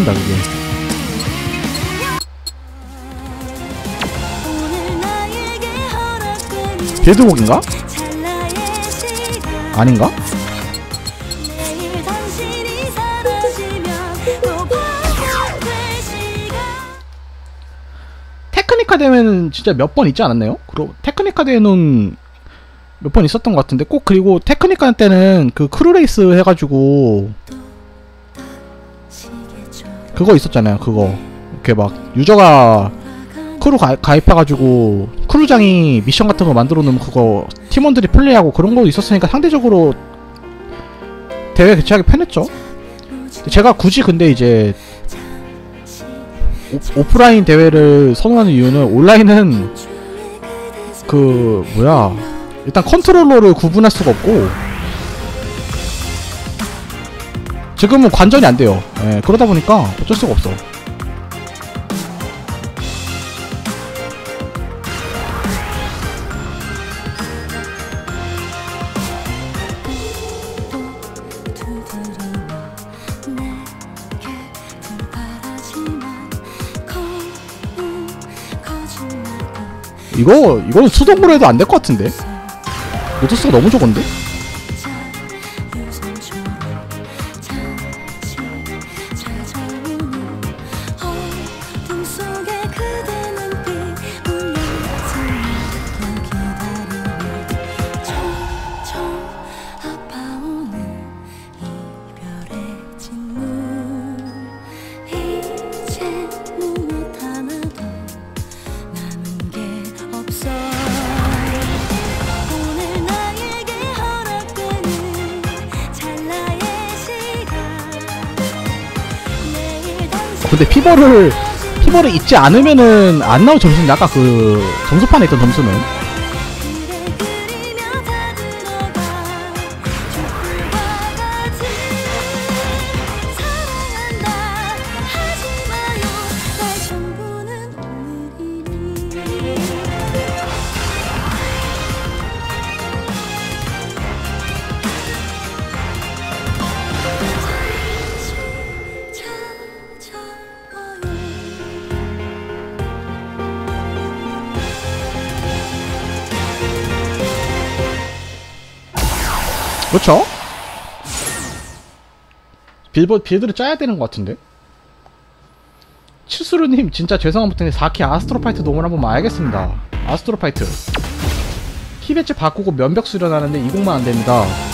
맞습니다 그게. 빌드곡인가? 아닌가? 테크니카 대회는 진짜 몇 번 있지 않았나요? 그리고 테크니카 대회는 몇 번 있었던 것 같은데 꼭. 그리고 테크니카 때는 그 크루레이스 해가지고 그거 있었잖아요. 그거 이렇게 막 유저가 크루 가입해가지고 크루장이 미션 같은 거 만들어 놓으면 그거 팀원들이 플레이하고 그런 거 있었으니까 상대적으로 대회 개최하기 편했죠. 제가 굳이 근데 이제 오프라인 대회를 선호하는 이유는 온라인은 그 뭐야 일단 컨트롤러를 구분할 수가 없고 지금은 관전이 안 돼요. 예, 그러다 보니까 어쩔 수가 없어. 이거는 수동으로 해도 안 될 것 같은데? 로토스가 너무 적은데? 근데 피버를 잊지 않으면은 안 나올 점수는 아까 그 점수판에 있던 점수는 그렇죠? 빌드를 짜야 되는 것 같은데? 칠수루님 진짜 죄송한 부탁인데 4키 아스트로파이트 노멀 한번 알겠습니다. 아스트로파이트 키 배치 바꾸고 면벽 수련하는데 20만 안됩니다.